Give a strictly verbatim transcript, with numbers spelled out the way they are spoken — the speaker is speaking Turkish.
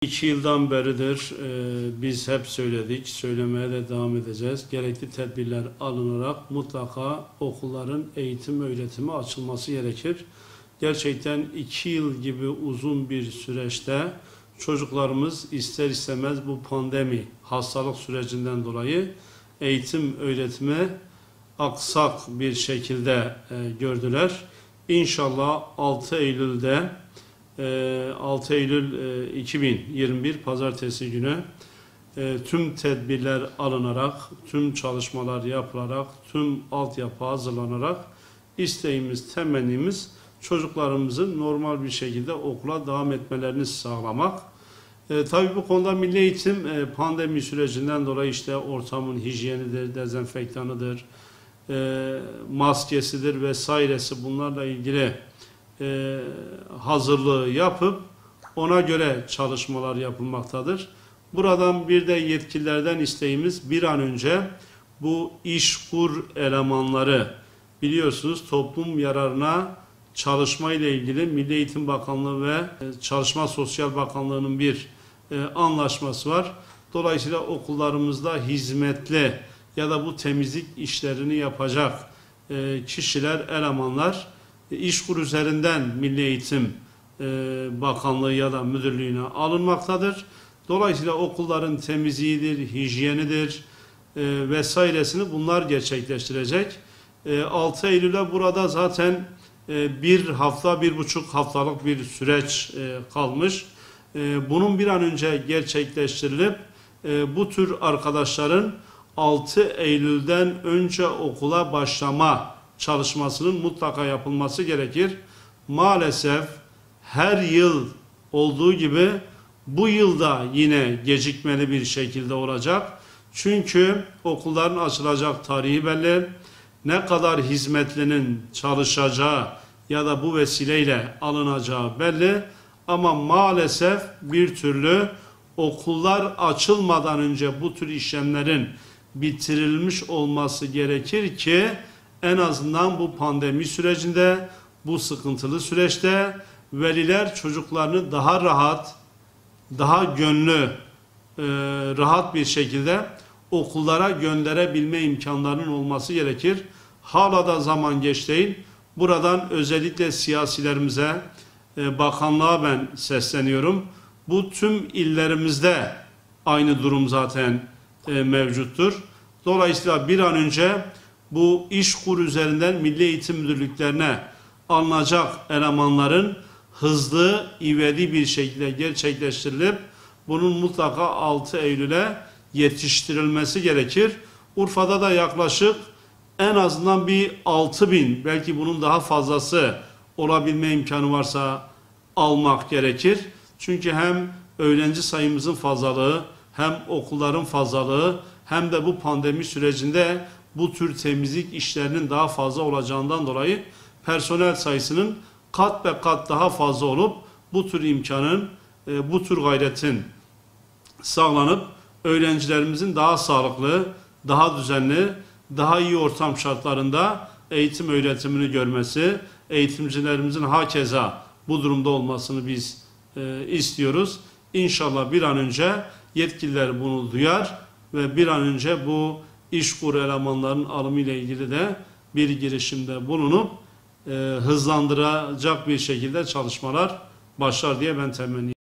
İki yıldan beridir e, biz hep söyledik, söylemeye de devam edeceğiz. Gerekli tedbirler alınarak mutlaka okulların eğitim öğretimi açılması gerekir. Gerçekten iki yıl gibi uzun bir süreçte çocuklarımız ister istemez bu pandemi hastalık sürecinden dolayı eğitim öğretimi aksak bir şekilde e, gördüler. İnşallah altı Eylül'de altı Eylül iki bin yirmi bir Pazartesi günü tüm tedbirler alınarak, tüm çalışmalar yapılarak, tüm altyapı hazırlanarak isteğimiz, temennimiz çocuklarımızın normal bir şekilde okula devam etmelerini sağlamak. E, tabii bu konuda Milli Eğitim e, pandemi sürecinden dolayı işte ortamın hijyenidir, dezenfektanıdır, e, maskesidir vesairesi bunlarla ilgili e, hazırlığı yapıp ona göre çalışmalar yapılmaktadır. Buradan bir de yetkililerden isteğimiz bir an önce bu işkur elemanları biliyorsunuz toplum yararına çalışma ile ilgili Milli Eğitim Bakanlığı ve Çalışma Sosyal Bakanlığı'nın bir e, anlaşması var. Dolayısıyla okullarımızda hizmetli ya da bu temizlik işlerini yapacak e, kişiler, elemanlar e, İşkur üzerinden Milli Eğitim e, Bakanlığı ya da müdürlüğüne alınmaktadır. Dolayısıyla okulların temizliğidir, hijyenidir e, vesairesini bunlar gerçekleştirecek. E, altı Eylül'e burada zaten e, bir hafta, bir buçuk haftalık bir süreç e, kalmış. E, bunun bir an önce gerçekleştirilip e, bu tür arkadaşların altı Eylül'den önce okula başlama çalışmasının mutlaka yapılması gerekir. Maalesef her yıl olduğu gibi bu yılda yine gecikmeli bir şekilde olacak. Çünkü okulların açılacak tarihi belli. Ne kadar hizmetlinin çalışacağı ya da bu vesileyle alınacağı belli. Ama maalesef bir türlü okullar açılmadan önce bu tür işlemlerin bitirilmiş olması gerekir ki en azından bu pandemi sürecinde, bu sıkıntılı süreçte veliler çocuklarını daha rahat, daha gönlü, e, rahat bir şekilde okullara gönderebilme imkanlarının olması gerekir. Hala da zaman geç değil. Buradan özellikle siyasilerimize, e, bakanlığa ben sesleniyorum. Bu tüm illerimizde aynı durum zaten e, mevcuttur. Dolayısıyla bir an önce bu İşkur üzerinden Milli Eğitim Müdürlüklerine alınacak elemanların hızlı, ivedi bir şekilde gerçekleştirilip bunun mutlaka altı Eylül'e yetiştirilmesi gerekir. Urfa'da da yaklaşık en azından bir altı bin, belki bunun daha fazlası olabilme imkanı varsa almak gerekir. Çünkü hem öğrenci sayımızın fazlalığı, hem okulların fazlalığı, hem de bu pandemi sürecinde bu tür temizlik işlerinin daha fazla olacağından dolayı personel sayısının kat ve kat daha fazla olup bu tür imkanın, bu tür gayretin sağlanıp öğrencilerimizin daha sağlıklı, daha düzenli, daha iyi ortam şartlarında eğitim öğretimini görmesi, eğitimcilerimizin hakeza bu durumda olmasını biz e, istiyoruz. İnşallah bir an önce yetkililer bunu duyar ve bir an önce bu İşkur elemanların alımı ile ilgili de bir girişimde bulunup e, hızlandıracak bir şekilde çalışmalar başlar diye ben temenni ediyorum.